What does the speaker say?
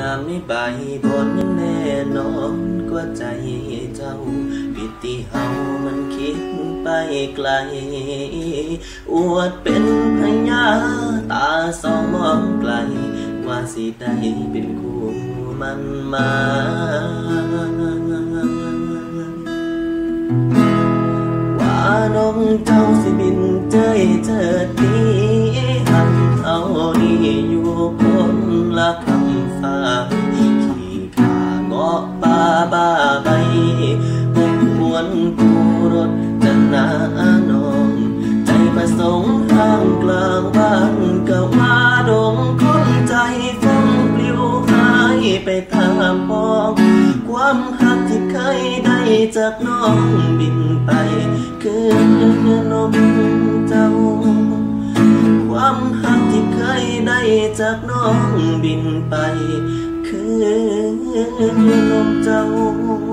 ไม่ใบบนแน่นอนกว่าใจเจ้าปิติเฮามันคิดไปไกลอวดเป็นพญาตาสองมองไกลว่าสิได้เป็นคู่มันมาว่าน้องเจ้าสิบินเจยเจิดดีหันเอาดีอยู่คนละคำฟ้าขี่ขาเงาะป่าบ้าใบพุ่งหวนผู้รถจะหนาน้องใจประสงค์ทางกลางบ้านก็ว่าดงคนใจฟ้องปลิวหายไปตามมองความหักที่เคยได้จากน้องบินไปคือนมเจ้าความหักที่เคยได้จากน้องบินไปคือนมเจ้า